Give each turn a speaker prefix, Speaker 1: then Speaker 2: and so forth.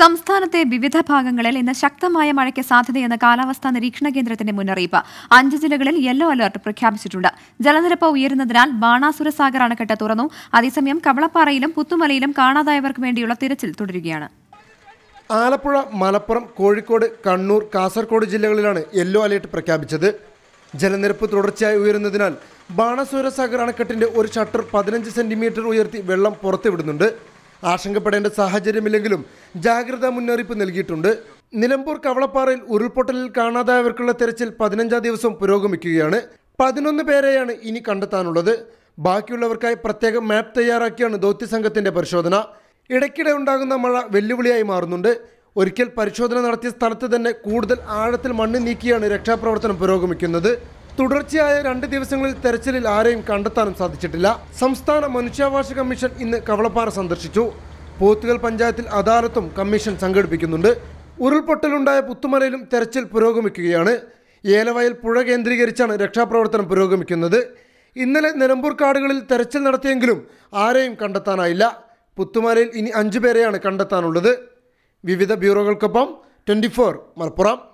Speaker 1: സംസ്ഥാനത്തെ വിവിധ ഭാഗങ്ങളിൽ ഇന്ന് ശക്തമായ മഴയ്ക്ക് സാധ്യതയെന്ന കാലാവസ്ഥാ നിരീക്ഷണ കേന്ദ്രത്തിന്റെ മുന്നറിയിപ്പ്. 5 ജില്ലകളിൽ യെല്ലോ അലർട്ട് പ്രഖ്യാപിച്ചിട്ടുണ്ട്. ജലനിരപ്പ് ഉയരുന്നതിനാൽ ബാണാസുര സാഗർ അണക്കെട്ട് തുറന്നു. അതേസമയം കവളപ്പാറയിലും പുത്തുമലയിലും കാണാതായവർക്ക് വേണ്ടിയുള്ള തിരച്ചിൽ തുടരുകയാണ്.
Speaker 2: ആലപ്പുഴ, മലപ്പുറം, കോഴിക്കോട്, കണ്ണൂർ, കാസർഗോഡ് ജില്ലകളിലാണ് യെല്ലോ അലർട്ട് പ്രഖ്യാപിച്ചത്. ജലനിരപ്പ് തുടർച്ചയായി ഉയരുന്നതിനാൽ ബാണാസുര സാഗർ അണക്കെട്ടിന്റെ ഒരു ഷട്ടർ 15 സെന്റിമീറ്റർ ഉയർത്തി വെള്ളം പുറത്തുവിടുന്നുണ്ട്. ആശങ്കപ്പെടേണ്ട സാഹചര്യമില്ലെങ്കിലും ജാഗ്രതാ മുന്നറിയിപ്പ് നൽകിയിട്ടുണ്ട്. നിലമ്പൂർ കവളപ്പാറയിൽ ഉരുൾപൊട്ടലിൽ കാണാതായവർക്കുള്ള തെരച്ചിൽ 15ാം ദിവസം പുരോഗമിക്കുകയാണ്. 11 പേരെയാണ് ഇനി കണ്ടെത്താനുള്ളത്. ബാക്കിയുള്ളവർക്കായി പ്രത്യേക മാപ്പ് തയ്യാറാക്കിയാണ് ദൗത്യസംഘത്തിന്റെ പരിശോധന. ഇടയ്ക്കിടെ ഉണ്ടാകുന്ന മഴ വെല്ലുവിളിയായി മാറുന്നുണ്ട്. ഒരിക്കൽ പരിശോധന നടത്തിയ സ്ഥലത്ത് തന്നെ കൂടുതൽ ആഴത്തിൽ മണ്ണ് നീക്കിയാണ് രക്ഷാപ്രവർത്തനം പുരോഗമിക്കുന്നത്. തുടർച്ചയായ 2 ദിവസങ്ങളിൽ തെരച്ചിലിൽ ആരെയും കണ്ടെത്താനും സാധിച്ചിട്ടില്ല. സംസ്ഥാന മനുഷ്യാവകാശ കമ്മീഷൻ ഇന്ന് കവളപ്പാറ സന്ദർശിച്ചു. പോത്തുകൽ പഞ്ചായത്തിൽ അദാലത്തും കമ്മീഷൻ സംഘടിപ്പിക്കുന്നുണ്ട്. ഉരുൾപൊട്ടലുണ്ടായ പുത്തുമലയിലും തെരച്ചിൽ പുരോഗമിക്കുകയാണ്. ഏലവയൽ പുഴ കേന്ദ്രീകരിച്ചാണ് രക്ഷാപ്രവർത്തനം പുരോഗമിക്കുന്നത്. ഇന്നലെ നിലമ്പൂർ കാടുകളിൽ തെരച്ചിൽ നടത്തിയെങ്കിലും ആരെയും കണ്ടെത്താനായില്ല. പുത്തുമലയിൽ ഇനി 5 പേരെയാണ് കണ്ടെത്താനുള്ളത്. വിവിധ ബ്യൂറോകൾക്കൊപ്പം 24 മലപ്പുറം.